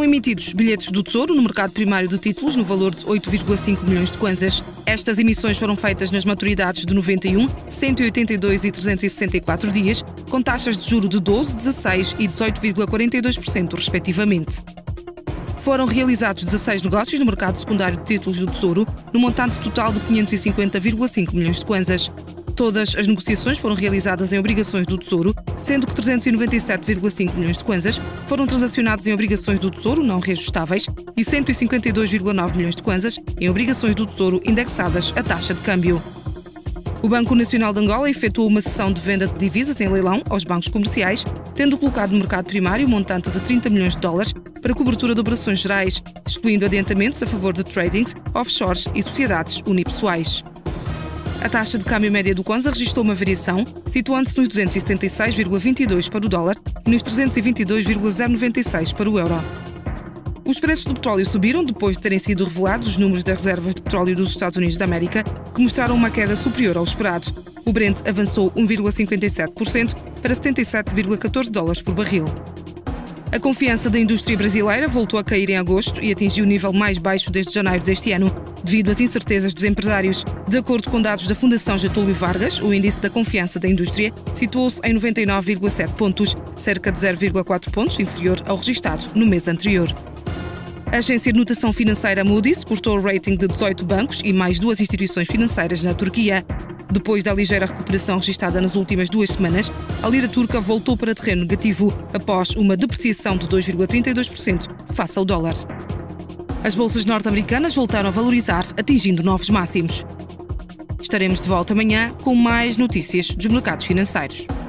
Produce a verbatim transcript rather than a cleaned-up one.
emitidos bilhetes do Tesouro no mercado primário de títulos no valor de oito vírgula cinco milhões de kwanzas. Estas emissões foram feitas nas maturidades de noventa e um, cento e oitenta e dois e trezentos e sessenta e quatro dias, com taxas de juro de doze, dezasseis e dezoito vírgula quarenta e dois por cento, respectivamente. Foram realizados dezasseis negócios no mercado secundário de títulos do Tesouro, no montante total de quinhentos e cinquenta vírgula cinco milhões de kwanzas. Todas as negociações foram realizadas em obrigações do Tesouro, sendo que trezentos e noventa e sete vírgula cinco milhões de kwanzas foram transacionados em obrigações do Tesouro não reajustáveis e cento e cinquenta e dois vírgula nove milhões de kwanzas em obrigações do Tesouro indexadas à taxa de câmbio. O Banco Nacional de Angola efetuou uma sessão de venda de divisas em leilão aos bancos comerciais, tendo colocado no mercado primário um montante de trinta milhões de dólares para cobertura de operações gerais, excluindo adiantamentos a favor de tradings, offshores e sociedades unipessoais. A taxa de câmbio média do Kwanza registrou uma variação, situando-se nos duzentos e setenta e seis vírgula vinte e dois para o dólar e nos trezentos e vinte e dois vírgula zero noventa e seis para o euro. Os preços do petróleo subiram depois de terem sido revelados os números das reservas de petróleo dos Estados Unidos da América, que mostraram uma queda superior ao esperado. O Brent avançou um vírgula cinquenta e sete por cento para setenta e sete vírgula catorze dólares por barril. A confiança da indústria brasileira voltou a cair em agosto e atingiu o nível mais baixo desde janeiro deste ano, devido às incertezas dos empresários. De acordo com dados da Fundação Getúlio Vargas, o índice da confiança da indústria situou-se em noventa e nove vírgula sete pontos, cerca de zero vírgula quatro pontos inferior ao registado no mês anterior. A agência de notação financeira Moody's cortou o rating de dezoito bancos e mais duas instituições financeiras na Turquia. Depois da ligeira recuperação registada nas últimas duas semanas, a lira turca voltou para terreno negativo após uma depreciação de dois vírgula trinta e dois por cento face ao dólar. As bolsas norte-americanas voltaram a valorizar-se, atingindo novos máximos. Estaremos de volta amanhã com mais notícias dos mercados financeiros.